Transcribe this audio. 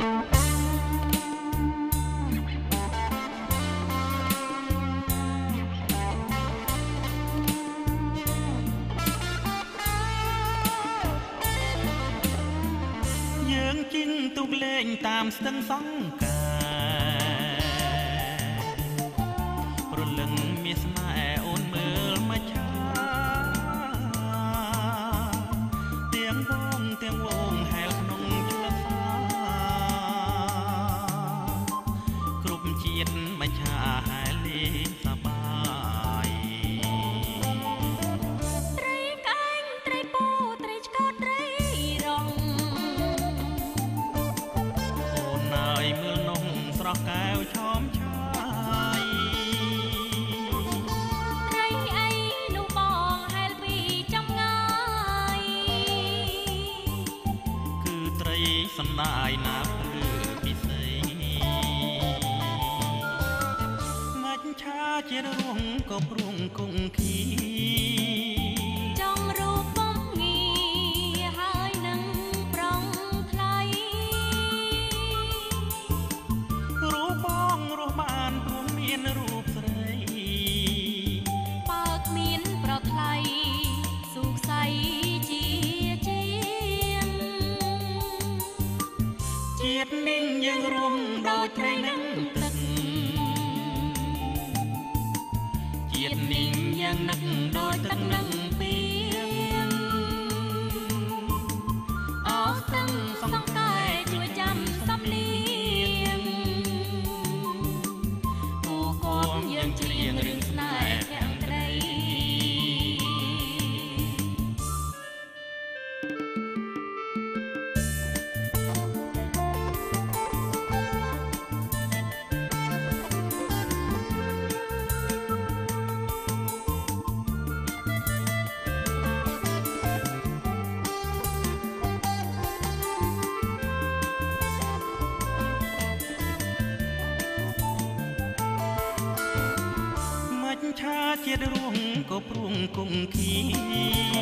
យើងជីងទុកលេងតាមស្ទឹងសង្ការលឹងមានស្នេហ៍អូនមើលមកឆាទាំងវងហែលក្នុងជលសាគ្រប់ជាតិមច្ឆាហែលលេងសប្បាយត្រីកែងត្រីពោត្រីឆ្កោតត្រីរងអូនអើយមើលនំស្រស់កែវឆោមឆាយសណ្ដាយណាព្រឺពិសេសមច្ឆាជារួងក៏ព្រួងគង់គីចង់រូបបំងាហើយនឹងប្រងថ្លៃរូបបងរស់បានព្រមមានរូបស្រីបើគ្មានប្រថ្លៃសុខស័យជាតិនេះយើងរួមដោយត្រីនឹងទឹកជាតិនេះយើងនឹកដោយទឹកនឹងពីងអស់ទាំងសង្កែជួយចាំសំលៀងគូគំយើងច្រៀងរឿងស្នេហ៍ទាំងត្រីឆាជាតិរួងក៏ព្រួងគង់គី